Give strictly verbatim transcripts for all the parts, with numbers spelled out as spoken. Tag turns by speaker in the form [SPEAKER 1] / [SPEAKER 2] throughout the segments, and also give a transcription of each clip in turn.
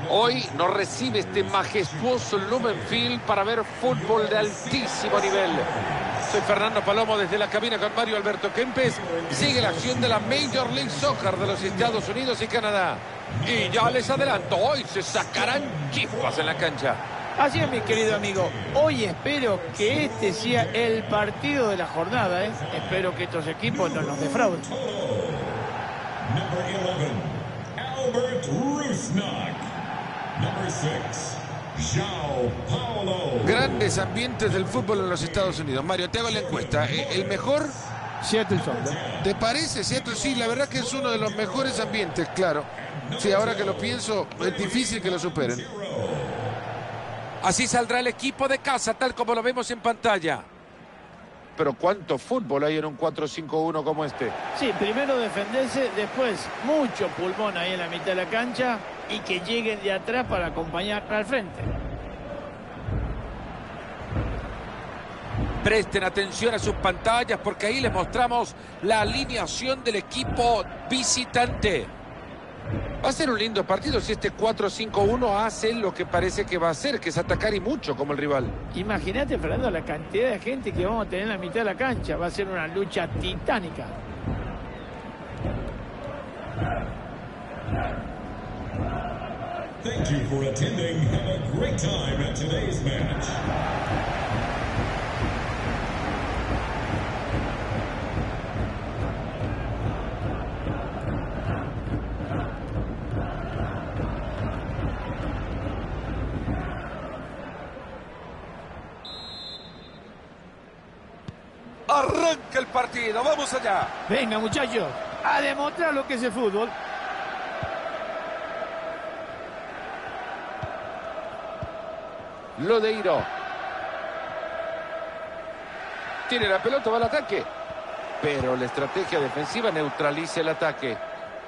[SPEAKER 1] Hoy nos recibe este majestuoso Lumen Field para ver fútbol de altísimo nivel. Soy Fernando Palomo desde la cabina con Mario Alberto Kempes. Sigue la acción de la Major League Soccer de los Estados Unidos y Canadá. Y ya les adelanto, hoy se sacarán chispas en la cancha.
[SPEAKER 2] Así es, mi querido amigo. Hoy espero que este sea el partido de la jornada, ¿eh? Espero que estos equipos no nos defrauden.
[SPEAKER 3] Number eleven, Albert Rusnak. Number six, João Paulo.
[SPEAKER 1] Grandes ambientes del fútbol en los Estados Unidos. Mario, te hago la encuesta. ¿El mejor?
[SPEAKER 2] Seattle Sounders.
[SPEAKER 1] ¿Te parece? Seattle, sí, la verdad que es uno de los mejores ambientes, claro. Sí, ahora que lo pienso, es difícil que lo superen.
[SPEAKER 4] Así saldrá el equipo de casa, tal como lo vemos en pantalla.
[SPEAKER 1] Pero ¿cuánto fútbol hay en un cuatro cinco uno como este?
[SPEAKER 2] Sí, primero defenderse, después mucho pulmón ahí en la mitad de la cancha y que lleguen de atrás para acompañar al frente.
[SPEAKER 4] Presten atención a sus pantallas porque ahí les mostramos la alineación del equipo visitante.
[SPEAKER 1] Va a ser un lindo partido si este cuatro cinco uno hace lo que parece que va a hacer, que es atacar y mucho como el rival.
[SPEAKER 2] Imagínate, Fernando, la cantidad de gente que vamos a tener en la mitad de la cancha. Va a ser una lucha titánica.
[SPEAKER 3] Thank you for attending. Have a great time at today's match.
[SPEAKER 4] Arranca el partido, vamos allá.
[SPEAKER 2] Venga, muchachos, a demostrar lo que es el fútbol.
[SPEAKER 1] Lodeiro. Tiene la pelota, va al ataque. Pero la estrategia defensiva neutraliza el ataque.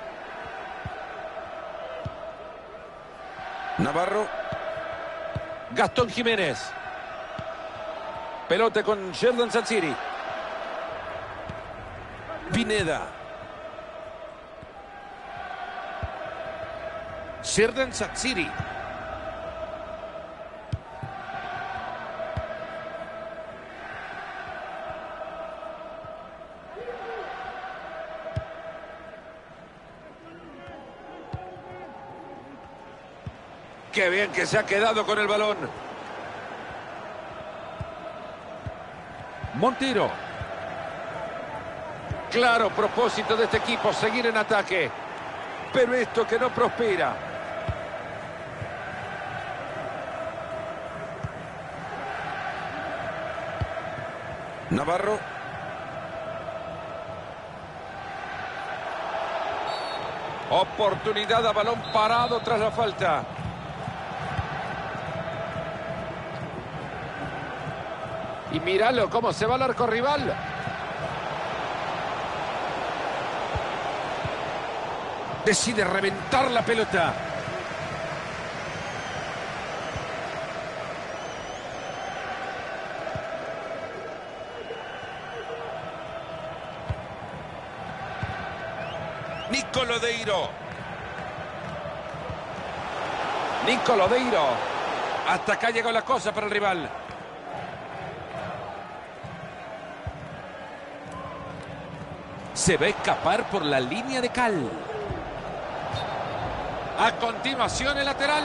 [SPEAKER 4] Navarro.
[SPEAKER 1] Gastón Jiménez. Pelota con Xherdan Shaqiri.
[SPEAKER 4] Pineda. Xherdan Shaqiri.
[SPEAKER 1] Qué bien que se ha quedado con el balón.
[SPEAKER 4] Montero.
[SPEAKER 1] Claro propósito de este equipo, seguir en ataque. Pero esto que no prospera.
[SPEAKER 4] Navarro.
[SPEAKER 1] Oportunidad a balón parado tras la falta. Y míralo cómo se va al arco rival.
[SPEAKER 4] Decide reventar la pelota. Nico Lodeiro.
[SPEAKER 1] Nico Lodeiro.
[SPEAKER 4] Hasta acá llegó la cosa para el rival. Se va a escapar por la línea de cal.
[SPEAKER 1] A continuación el lateral.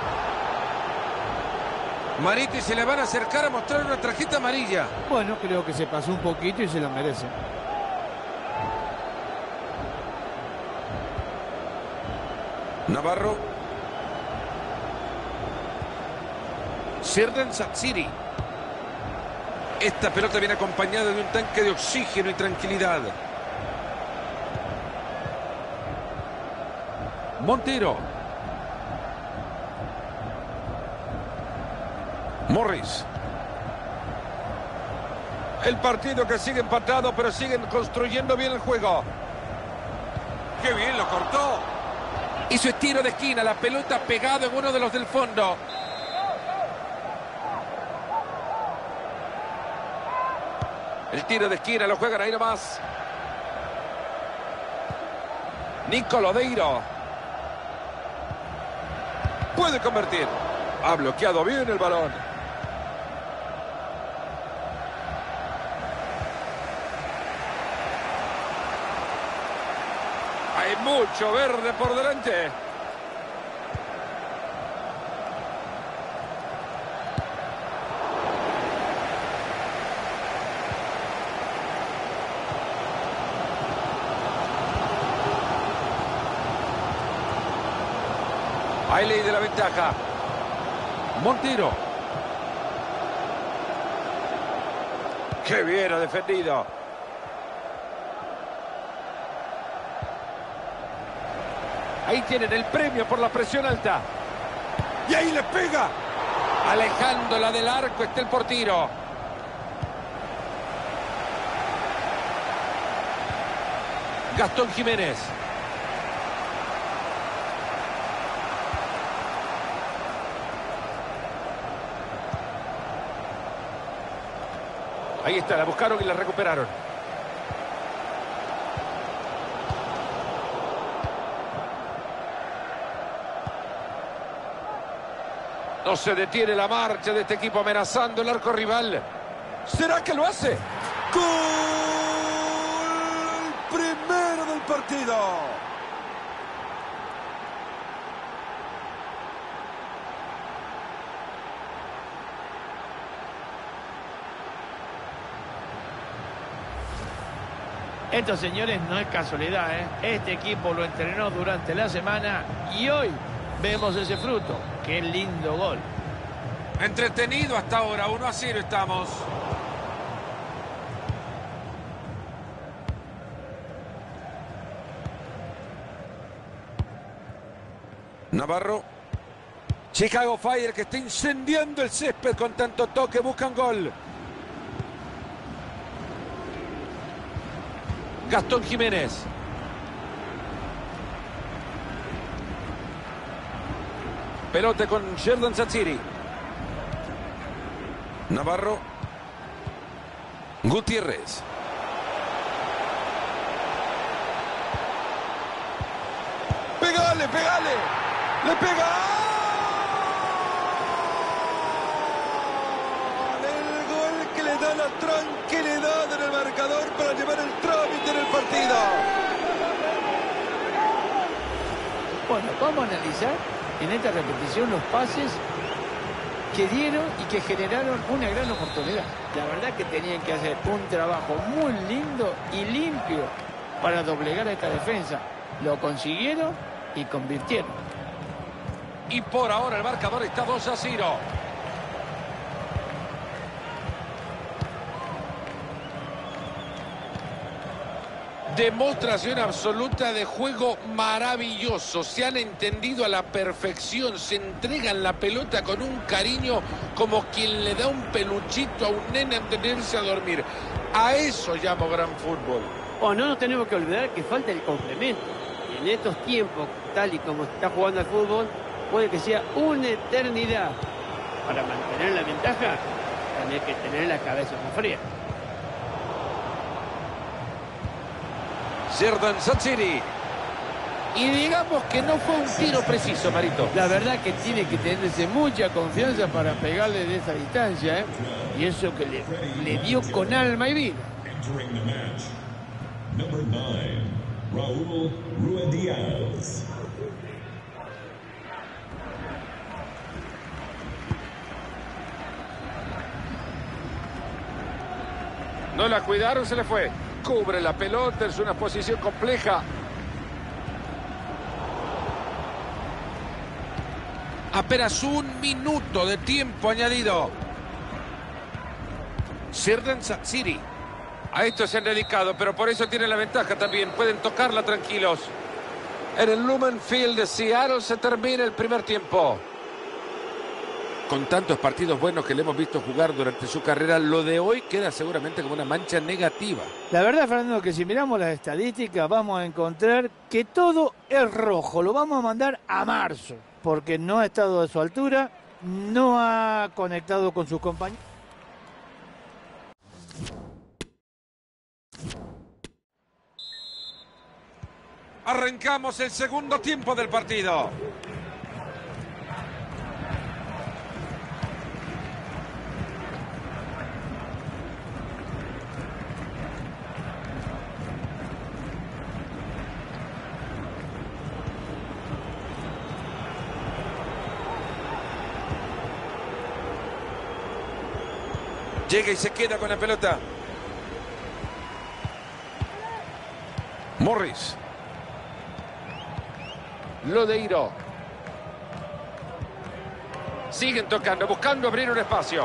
[SPEAKER 4] Mariti se le van a acercar a mostrar una tarjeta amarilla.
[SPEAKER 2] Bueno, creo que se pasó un poquito y se lo merece.
[SPEAKER 4] Navarro. Xherdan Shaqiri. Esta pelota viene acompañada de un tanque de oxígeno y tranquilidad. Montero. Morris.
[SPEAKER 1] El partido que sigue empatado, pero siguen construyendo bien el juego.
[SPEAKER 4] ¡Qué bien lo cortó! Hizo tiro de esquina, la pelota pegada en uno de los del fondo.
[SPEAKER 1] El tiro de esquina lo juegan ahí nomás. Nico Lodeiro.
[SPEAKER 4] puede convertir. Ha bloqueado bien el balón. Hay mucho verde por delante. Hay ley de la ventaja. Montero. ¡Qué bien ha defendido! Ahí tienen el premio por la presión alta. ¡Y ahí le pega! Alejándola del arco está el portero. Gastón Jiménez. Ahí está, la buscaron y la recuperaron. No se detiene la marcha de este equipo amenazando el arco rival. ¿Será que lo hace? ¡Gol! Primero del partido.
[SPEAKER 2] Esto, señores, no es casualidad, ¿eh? Este equipo lo entrenó durante la semana y hoy vemos ese fruto. ¡Qué lindo gol!
[SPEAKER 4] Entretenido hasta ahora, uno a cero estamos. Navarro. Chicago Fire que está incendiando el césped con tanto toque, buscan gol. Gastón Jiménez. Pelote con Xherdan Shaqiri. Navarro. Gutiérrez. ¡Pégale, pégale! ¡Le pega! El gol que le da la tranquilidad en el marcador para llevar el trámite en el partido.
[SPEAKER 2] Bueno, vamos a analizar en esta repetición los pases que dieron y que generaron una gran oportunidad. La verdad que tenían que hacer un trabajo muy lindo y limpio para doblegar a esta defensa. Lo consiguieron y convirtieron.
[SPEAKER 4] Y por ahora el marcador está dos a cero.
[SPEAKER 1] Demostración absoluta de juego maravilloso. Se han entendido a la perfección. Se entregan la pelota con un cariño como quien le da un peluchito a un nene antes de irse a dormir. A eso llamo gran fútbol.
[SPEAKER 5] Oh, no nos tenemos que olvidar que falta el complemento. En estos tiempos, tal y como está jugando el fútbol, puede que sea una eternidad. Para mantener la ventaja, tenés que tener la cabeza más fría.
[SPEAKER 4] Xherdan Shaqiri.
[SPEAKER 1] Y digamos que no fue un tiro preciso, Marito.
[SPEAKER 2] La verdad que tiene que tenerse mucha confianza para pegarle de esa distancia, ¿eh? Y eso que le, le dio con alma y vida.
[SPEAKER 3] Entering the match, number nine, Raúl Ruidíaz.
[SPEAKER 1] No la cuidaron, se le fue. Cubre la pelota, es una posición compleja.
[SPEAKER 4] Apenas un minuto de tiempo añadido.
[SPEAKER 1] Xherdan Shaqiri. A esto se han dedicado, pero por eso tienen la ventaja también. Pueden tocarla tranquilos. En el Lumen Field de Seattle se termina el primer tiempo.
[SPEAKER 4] Con tantos partidos buenos que le hemos visto jugar durante su carrera, lo de hoy queda seguramente como una mancha negativa.
[SPEAKER 2] La verdad, Fernando, que si miramos las estadísticas vamos a encontrar que todo es rojo. Lo vamos a mandar a marzo, porque no ha estado a su altura, no ha conectado con sus compañeros.
[SPEAKER 4] Arrancamos el segundo tiempo del partido. Llega y se queda con la pelota. Morris.
[SPEAKER 1] Lodeiro. Siguen tocando, buscando abrir un espacio.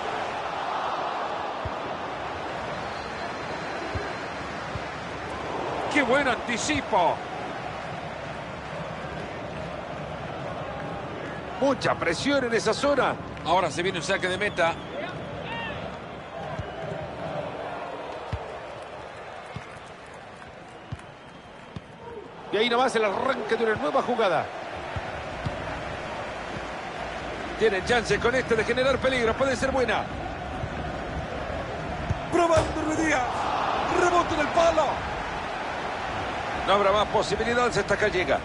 [SPEAKER 1] ¡Qué buen anticipo! Mucha presión en esa zona.
[SPEAKER 4] Ahora se viene un saque de meta.
[SPEAKER 1] Y ahí nomás el arranque de una nueva jugada.
[SPEAKER 4] Tienen chance con este de generar peligro. Puede ser buena. Probando Ruiz Díaz. Rebote en el palo.
[SPEAKER 1] No habrá más posibilidades hasta acá llega.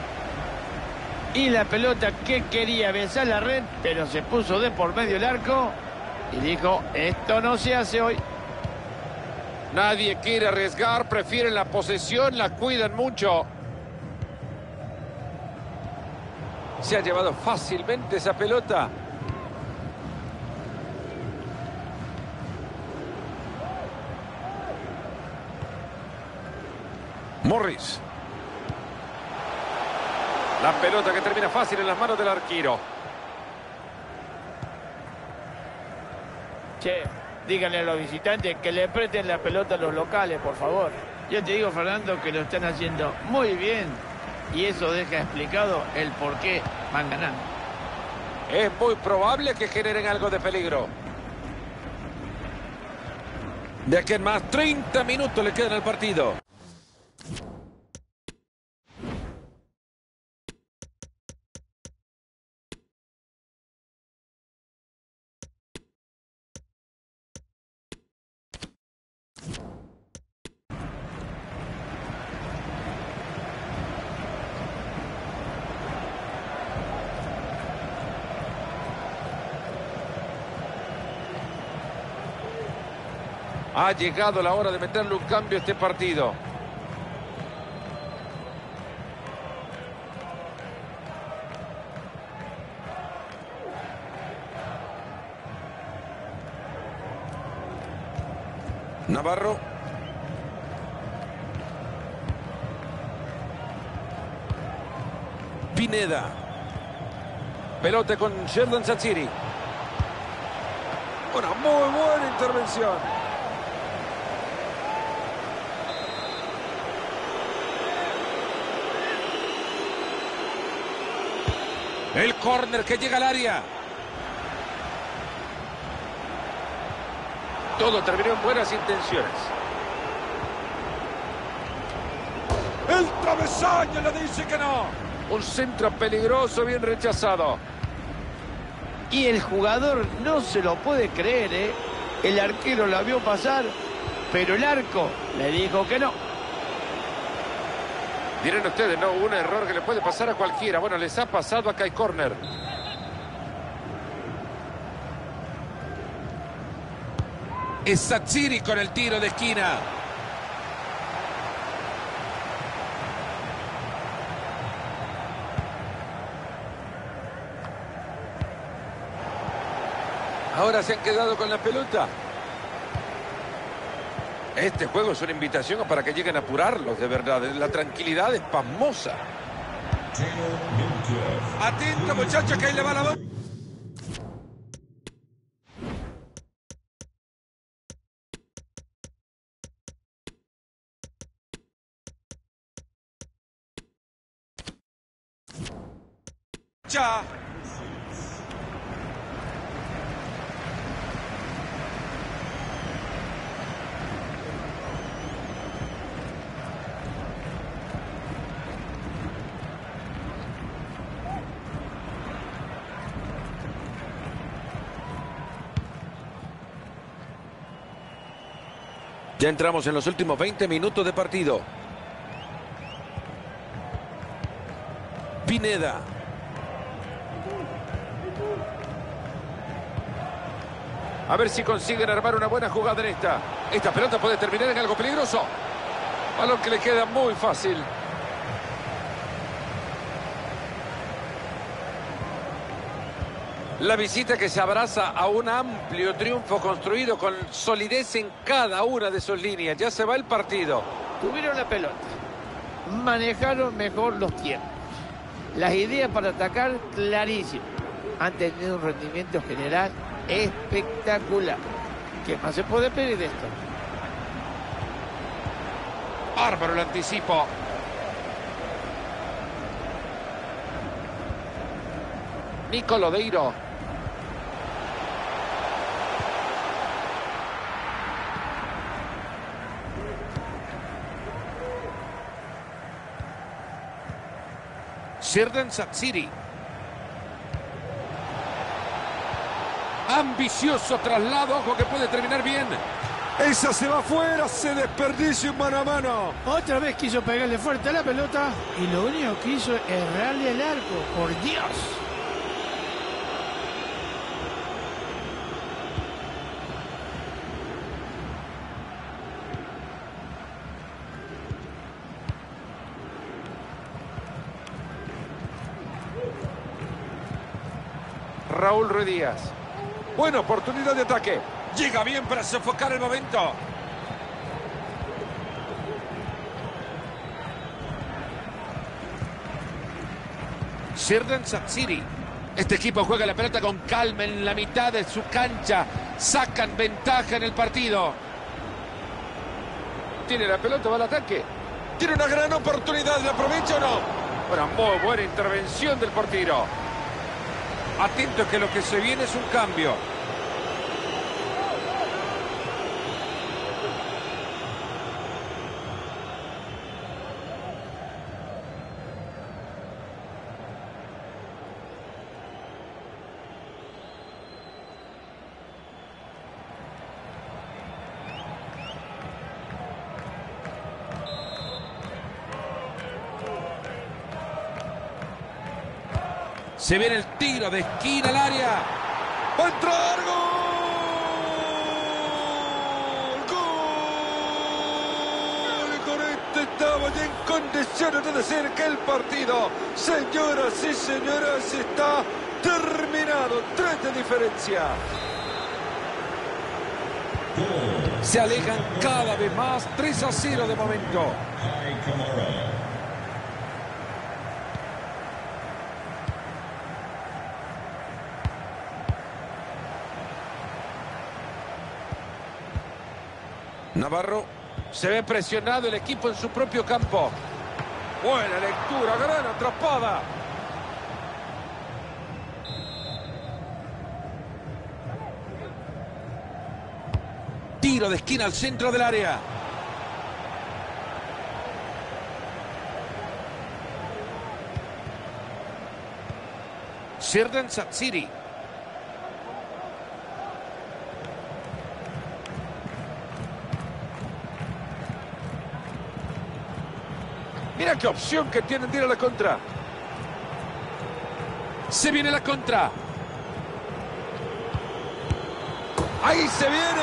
[SPEAKER 2] Y la pelota que quería besar la red, pero se puso de por medio el arco y dijo, esto no se hace hoy.
[SPEAKER 1] Nadie quiere arriesgar, prefieren la posesión, la cuidan mucho. Se ha llevado fácilmente esa pelota.
[SPEAKER 4] Morris.
[SPEAKER 1] La pelota que termina fácil en las manos del arquero.
[SPEAKER 2] Che, díganle a los visitantes que le presten la pelota a los locales, por favor. Yo te digo, Fernando, que lo están haciendo muy bien. Y eso deja explicado el por qué van ganando.
[SPEAKER 1] Es muy probable que generen algo de peligro.
[SPEAKER 4] De aquí en más, treinta minutos le quedan al partido.
[SPEAKER 1] Ha llegado la hora de meterle un cambio a este partido.
[SPEAKER 4] Navarro. Pineda.
[SPEAKER 1] Pelota con Xherdan Shaqiri.
[SPEAKER 4] Una muy buena intervención.
[SPEAKER 1] El córner que llega al área. Todo terminó en buenas intenciones.
[SPEAKER 4] El travesaño le dice que no.
[SPEAKER 1] Un centro peligroso, bien rechazado.
[SPEAKER 2] Y el jugador no se lo puede creer, ¿eh? El arquero la vio pasar, pero el arco le dijo que no.
[SPEAKER 1] Dirán ustedes, no, un error que le puede pasar a cualquiera. Bueno, les ha pasado, acá hay córner.
[SPEAKER 4] Es Shaqiri con el tiro de esquina.
[SPEAKER 1] Ahora se han quedado con la pelota. Este juego es una invitación para que lleguen a apurarlos, de verdad. La tranquilidad es pasmosa.
[SPEAKER 4] Atento, muchachos, que ahí le va la bola. Ya.
[SPEAKER 1] Ya entramos en los últimos veinte minutos de partido.
[SPEAKER 4] Pineda.
[SPEAKER 1] A ver si consiguen armar una buena jugada en esta. Esta pelota puede terminar en algo peligroso. Balón que le queda muy fácil. La visita que se abraza a un amplio triunfo construido con solidez en cada una de sus líneas. Ya se va el partido.
[SPEAKER 2] Tuvieron la pelota, manejaron mejor los tiempos. Las ideas para atacar clarísimas. Han tenido un rendimiento general espectacular. ¿Qué más se puede pedir de esto?
[SPEAKER 1] Bárbaro el anticipo. Nico Lodeiro. Xherdan Shaqiri. Ambicioso traslado, ojo que puede terminar bien.
[SPEAKER 4] Esa se va afuera, se desperdicia un mano a mano.
[SPEAKER 2] Otra vez quiso pegarle fuerte a la pelota y lo único que hizo es errarle el arco. ¡Por Dios!
[SPEAKER 1] Raúl Ruiz Díaz. Buena oportunidad de ataque. Llega bien para sofocar el momento. Xherdan Shaqiri. Este equipo juega la pelota con calma en la mitad de su cancha. Sacan ventaja en el partido. Tiene la pelota, va al ataque. Tiene una gran oportunidad, ¿la aprovecha o no? Una muy buena intervención del portero. Atento que lo que se viene es un cambio. Se viene el tiro de esquina al área. ¡Va a entrar! ¡Gol! ¡Gol! Con este estamos ya en condiciones de decir que el partido, señoras y señores, está terminado. Tres de diferencia. Se alejan cada vez más. tres a cero de momento. Navarro. Se ve presionado el equipo en su propio campo. Buena lectura, gran atrapada. Tiro de esquina al centro del área. Xherdan Shaqiri. Mira qué opción que tienen de ir a la contra. Se viene la contra. Ahí se viene.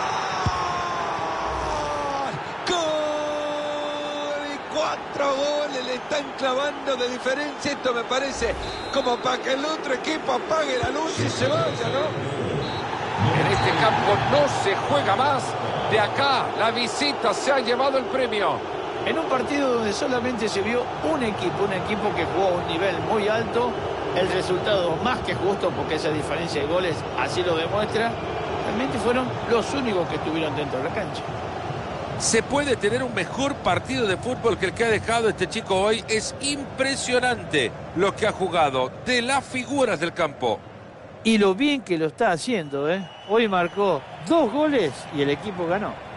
[SPEAKER 1] ¡Gol! Y cuatro goles le están clavando de diferencia. Esto me parece como para que el otro equipo apague la luz y se vaya, ¿no? En este campo no se juega más. De acá la visita se ha llevado el premio.
[SPEAKER 2] En un partido donde solamente se vio un equipo, un equipo que jugó a un nivel muy alto, el resultado más que justo, porque esa diferencia de goles así lo demuestra, realmente fueron los únicos que estuvieron dentro de la cancha.
[SPEAKER 1] Se puede tener un mejor partido de fútbol que el que ha dejado este chico hoy. Es impresionante lo que ha jugado, de las figuras del campo.
[SPEAKER 2] Y lo bien que lo está haciendo, ¿eh? Hoy marcó dos goles y el equipo ganó.